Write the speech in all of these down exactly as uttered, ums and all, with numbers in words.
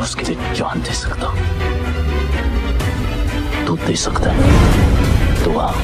उसके लिए जान दे सकता हूँ। तू दे सकता है तो आ।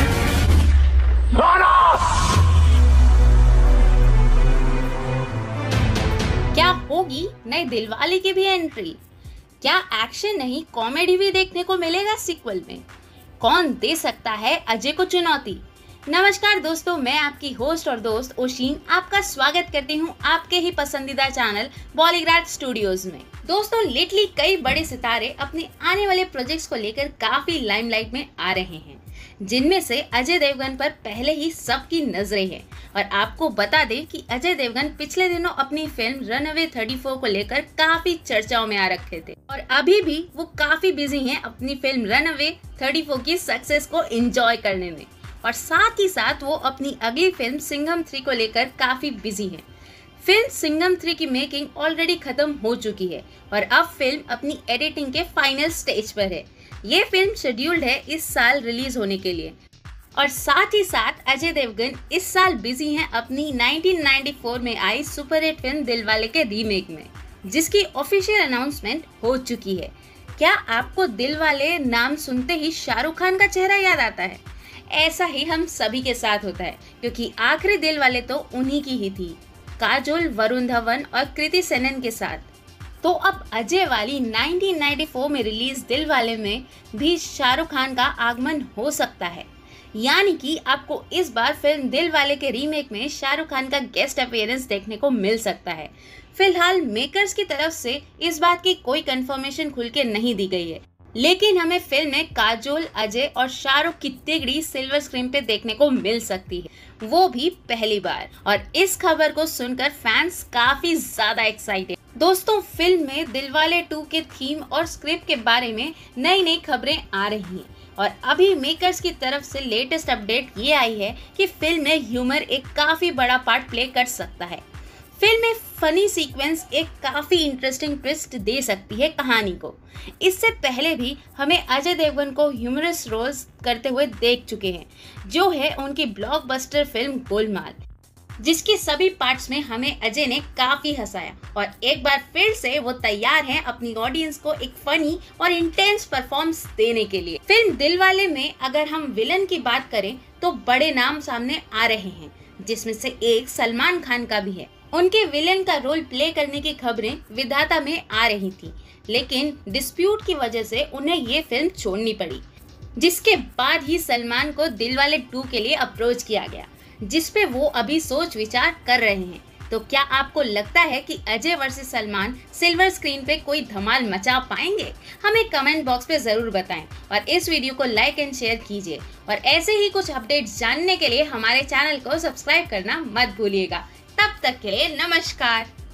क्या होगी नए दिलवाले की भी एंट्री? क्या एक्शन नहीं कॉमेडी भी देखने को मिलेगा सीक्वल में? कौन दे सकता है अजय को चुनौती? नमस्कार दोस्तों, मैं आपकी होस्ट और दोस्त ओशीन आपका स्वागत करती हूं आपके ही पसंदीदा चैनल बॉलीग्राड स्टूडियोज में। दोस्तों, लेटली कई बड़े सितारे अपने आने वाले प्रोजेक्ट्स को लेकर काफी लाइमलाइट में आ रहे हैं, जिनमें से अजय देवगन पर पहले ही सबकी नजरें हैं। और आपको बता दें कि अजय देवगन पिछले दिनों अपनी फिल्म रनअवे चौंतीस को लेकर काफी चर्चाओं में आ रखे थे और अभी भी वो काफी बिजी हैं अपनी फिल्म रनअवे चौंतीस की सक्सेस को एंजॉय करने में। और साथ ही साथ वो अपनी अगली फिल्म सिंघम थ्री को लेकर काफी बिजी हैं। फिल्म सिंघम थ्री की मेकिंग ऑलरेडी खत्म हो चुकी है और अब फिल्म अपनी एडिटिंग के फाइनल स्टेज पर है। ये फिल्म शेड्यूल्ड है इस साल रिलीज होने के लिए। और साथ ही साथ अजय देवगन इस साल बिजी हैं अपनी उन्नीस सौ चौरानवे में आई सुपरहिट फिल्म दिलवाले के रीमेक में, जिसकी ऑफिशियल अनाउंसमेंट हो चुकी है। क्या आपको दिलवाले नाम सुनते ही शाहरुख खान का चेहरा याद आता है? ऐसा ही हम सभी के साथ होता है, क्योंकि आखिरी दिलवाले तो उन्हीं की ही थी, काजोल, वरुण धवन और कृति सेनन के साथ। तो अब अजय वाली उन्नीस सौ चौरानवे में रिलीज दिलवाले में भी शाहरुख खान का आगमन हो सकता है, यानी कि आपको इस बार फिल्म दिलवाले के रीमेक में शाहरुख खान का गेस्ट अपीयरेंस देखने को मिल सकता है। फिलहाल मेकर्स की तरफ से इस बात की कोई कंफर्मेशन खुल के नहीं दी गई है, लेकिन हमें फिल्म में काजोल, अजय और शाहरुख की तिगड़ी सिल्वर स्क्रीन पे देखने को मिल सकती है, वो भी पहली बार। और इस खबर को सुनकर फैंस काफी ज्यादा एक्साइटेड। दोस्तों, फिल्म में दिलवाले टू के थीम और स्क्रिप्ट के बारे में नई नई खबरें आ रही हैं और अभी मेकर्स की तरफ से लेटेस्ट अपडेट ये आई है कि फिल्म में ह्यूमर एक काफी बड़ा पार्ट प्ले कर सकता है। फिल्म में फनी सीक्वेंस एक काफी इंटरेस्टिंग ट्विस्ट दे सकती है कहानी को। इससे पहले भी हमें अजय देवगन को ह्यूमरस रोल्स करते हुए देख चुके हैं, जो है उनकी ब्लॉकबस्टर फिल्म गोलमाल, जिसके सभी पार्ट्स में हमें अजय ने काफी हंसाया। और एक बार फिर से वो तैयार हैं अपनी ऑडियंस को एक फनी और इंटेंस परफॉर्मेंस देने के लिए। फिल्म दिलवाले में अगर हम विलन की बात करें तो बड़े नाम सामने आ रहे हैं, जिसमें से एक सलमान खान का भी है। उनके विलेन का रोल प्ले करने की खबरें विधाता में आ रही थी, लेकिन डिस्प्यूट की वजह से उन्हें ये फिल्म छोड़नी पड़ी, जिसके बाद ही सलमान को दिलवाले टू के लिए अप्रोच किया गया, जिस पे वो अभी सोच विचार कर रहे हैं। तो क्या आपको लगता है कि Ajay versus Salman silver screen पे कोई धमाल मचा पाएंगे? हमें कमेंट बॉक्स पे जरूर बताएं और इस वीडियो को लाइक एंड शेयर कीजिए। और ऐसे ही कुछ अपडेट्स जानने के लिए हमारे चैनल को सब्सक्राइब करना मत भूलिएगा। तब तक के लिए नमस्कार।